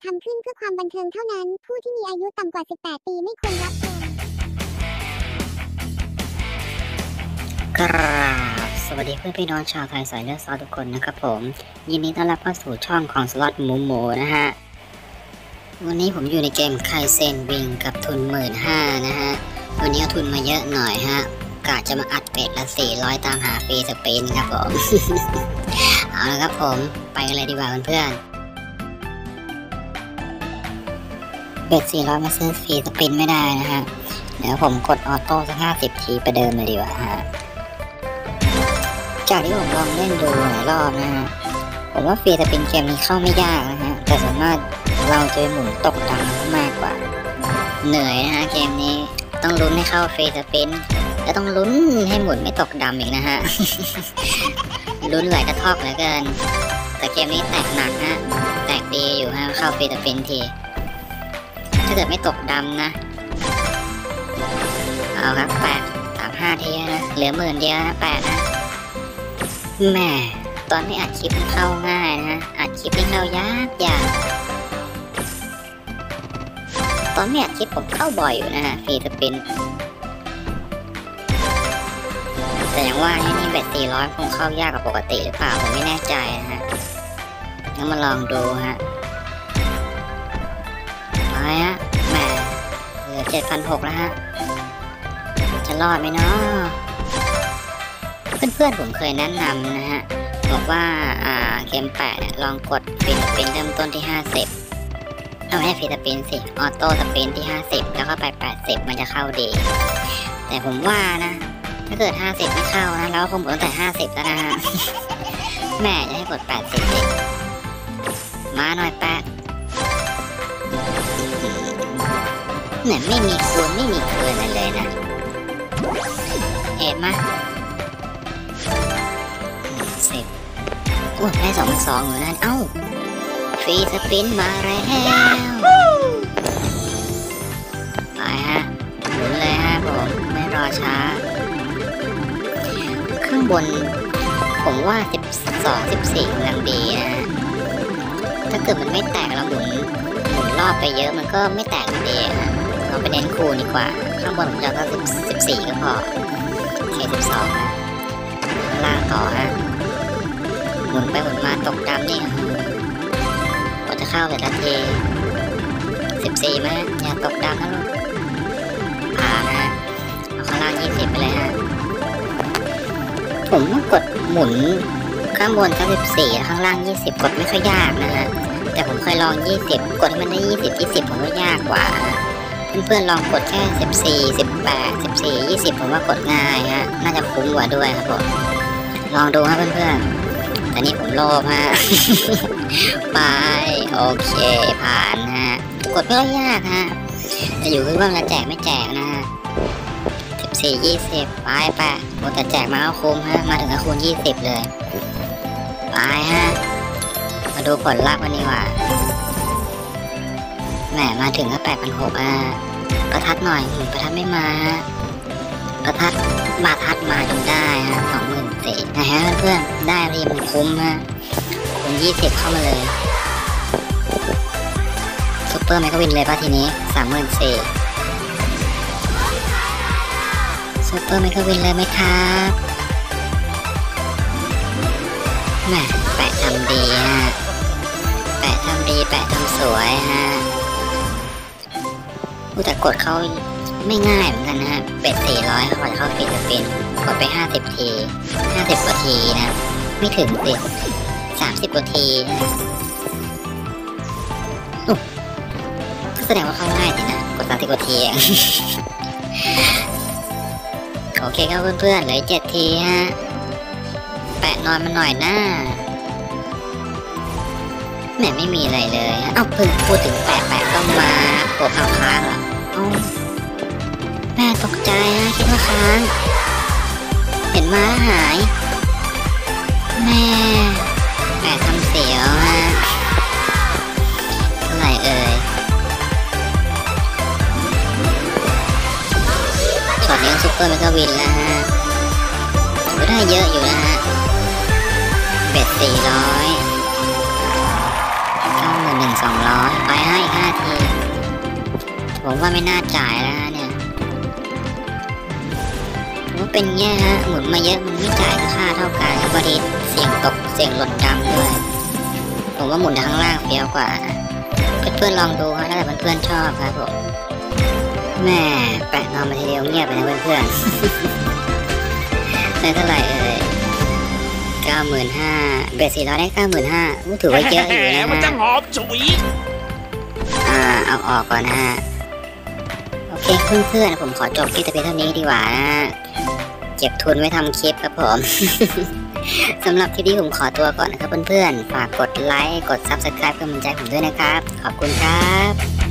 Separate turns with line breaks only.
ทำขึ้นเพื่อความบันเทิงเท่านั้นผู้ที่มีอายุต่ำกว่า18 ปีไม่ควรรับชม
กราบสวัสดีเพื่อนพี่น้องชาวไทยสายเลือดซอสทุกคนนะครับผมยินดีต้อนรับเข้าสู่ช่องของสล็อตหมูนะฮะวันนี้ผมอยู่ในเกมไคเซนวิงกับทุน 15,000 นะฮะวันนี้เอาทุนมาเยอะหน่อยฮะกะจะมาอัดเป็ดละ400ตามหาฟรีสปินครับผม เอาละครับผมไปกันเลยดีกว่าเพื่อนเบ็ด400มาซื้อฟรีสปินไม่ได้นะฮะเดี๋ยวผมกดออโต้สัก50 ทีประเดิมเลยดีกว่าฮะจากที่ผมลองเล่นดูหลายรอบนะฮะผมว่าฟรีสปินเกมนี้เข้าไม่ยากนะฮะแต่ส่วนมากเราจะหมุนตกดังมากกว่าเหนื่อยนะฮะเกมนี้ต้องลุ้นให้เข้าฟรีสปินและต้องลุ้นให้หมุนไม่ตกดำอีกนะฮะ ลุ้นหลายกระทอกเหลือเกินแต่เกมนี้แตกหนักฮะแตกดีอยู่ฮะเข้าฟรีสปินทีถ้าเกิดไม่ตกดำนะเอาครับ835ทีนะเหลือ10,000เดียวนะ8นะแหมตอนไม่อัดคลิปเข้าง่ายนะอัดคลิปนี่เข้ายากตอนไม่อัดคลิปผมเข้าบ่อยอยู่นะฮะฟรีสปินแต่อย่างว่านี่เบ็ด400คงเข้ายากกว่าปกติหรือเปล่าผมไม่แน่ใจนะฮะงั้นมาลองดูฮะไปฮะแหมเหลือ 7,600 แล้วฮะจะรอดไหมเนาะเพื่อนๆผมเคยแนะนำนะฮะบอกว่าเกม8เนี่ยลองกดฟรีสปินเริ่มต้นที่50เอาไม่ใช่ฟรีสปินสิออโต้สปินที่50แล้วก็ไป80มันจะเข้าดีแต่ผมว่านะถ้าเกิด50ไม่เข้านะเราคงหมดตั้งแต่50แล้วนะฮะ แม่จะให้กด80อีกมาหน่อย8เนี่ยไม่มีคูณไม่มีเกินอะไรเลยนะเห็นไหม10โอ้ได้2,200อยู่นั่นเอ้าฟรีสปินมาแล้วไปฮะหมุนเลยฮะผมไม่รอช้าข้างบนผมว่า12 14กำลังดีนะถ้าเกิดมันไม่แตกเราหมุนรอบไปเยอะมันก็ไม่แตกดีนะเราไปเน้นคูณดีกว่าข้างบนผมจะก็14ก็พอโอเค12นะข้างล่างต่อฮะหมุนไปหมุนมาตกดำนี่ก็จะเข้าแต่ละที14ไหมอย่าตกดำนะลูกผ่านนะเอาข้างล่าง20ไปเลยฮะผมกดหมุนข้างบน94ข้างล่าง20กดไม่ค่อยยากนะฮะแต่ผมเคยลอง20กดให้มันได้20ผมว่ายากกว่าเพื่อนๆลองกดแค่14 18 14 20ผมว่ากดง่ายฮะน่าจะคุ้มกว่าด้วยครับผมลองดูฮะเพื่อนๆแต่นี้ผมโลภฮะ ไปโอเคผ่านฮะกดไม่ค่อยยากฮะจะอยู่ที่ว่ามันแจกไม่แจกนะฮะ14 20ไปโอ้แต่แจกมาก็คุ้มฮะมาถึงก็คูณ20เลยไปฮะมาดูผลลัพธ์กันดีกว่าแหมมาถึงก็8,600ประทัดหน่อยประทัดไม่มาประทัดมาจนได้ฮะ24,000นะฮะเพื่อนๆได้รีมันคุ้มฮะคูณ20เข้ามาเลยซุปเปอร์แมกกาวินเลยป่ะทีนี้34,000ซุปเปอร์แมกกาวินเลยไหมครับแหมแปะทำดีฮะแปะทำดีแปะทำสวยฮะแต่กดเขาไม่ง่ายเหมือนกันนะฮะเป็ด400เขาจะเข้าฟรีสปินกดไป50 ที50 กว่าทีนะไม่ถึงสิ30 กว่าทีนะก็แสดงว่าเข้าง่ายสินะกด30 กว่าทีเอง โอเคครับเพื่อนๆเหลือ7 ทีฮะแปะนอนมาหน่อยนะแหมไม่มีอะไรเลยเอ้าเพิ่งพูดถึงแปะต้องมาโผล่เอาค้างเหรอแม่ตกใจนะคิดว่าค้างเห็นม้าหายแม่ทำเสียวฮะเท่าไหร่เอ่ยช็อตนี้ซุปเปอร์แมกกาวินแล้วฮะก็ได้เยอะอยู่นะฮะเบ็ด400 91,200ไปผมว่าไม่น่าจ่ายแล้วเนี่ยว่าเป็นเงี้ยฮะหมุนมาเยอะมันไม่จ่ายค่าเท่ากันครับพอดีเสียงตกเสียงหล่นดำด้วยผมว่าหมุนข้างล่างเฟี้ยวกว่าเพื่อนๆลองดูครับถ้าเพื่อนๆชอบครับผมแม่แปะนอนมาทีเดียวเงียบไปนะเพื่อนๆได้เท่าไหร่95,000เบส400ได้95,000ถือว่าเยอะอยู่นะฮะ
มันจะหอมฉุย
เอาออกก่อนนะฮะโอเคเพื่อนๆผมขอจบคลิปแต่เพียงเท่านี้ดีกว่านะเก็บทุนไว้ทำคลิปครับผม สำหรับคลิปนี้ผมขอตัวก่อนนะครับเพื่อนๆฝากกดไลค์กด Subscribe เพื่อเป็นกำลังใจผมด้วยนะครับขอบคุณครับ